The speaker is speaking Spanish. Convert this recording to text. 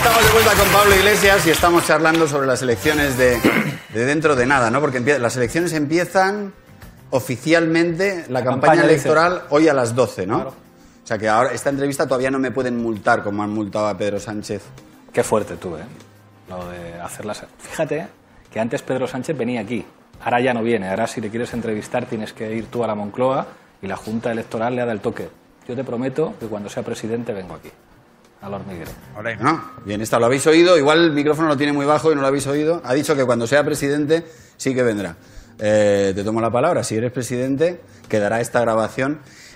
Estamos de vuelta con Pablo Iglesias y estamos charlando sobre las elecciones de dentro de nada, ¿no? Porque las elecciones empiezan oficialmente, la campaña electoral, hoy a las 12, ¿no? Claro. O sea que ahora esta entrevista todavía no me pueden multar como han multado a Pedro Sánchez. Qué fuerte tú, ¿eh? Lo de hacerlas... Fíjate que antes Pedro Sánchez venía aquí, ahora ya no viene, ahora si le quieres entrevistar tienes que ir tú a la Moncloa y la Junta Electoral le ha dado el toque. Yo te prometo que cuando sea presidente vengo aquí, al hormiguero. No, bien, esta lo habéis oído, igual el micrófono lo tiene muy bajo y no lo habéis oído. Ha dicho que cuando sea presidente sí que vendrá. Te tomo la palabra, si eres presidente quedará esta grabación.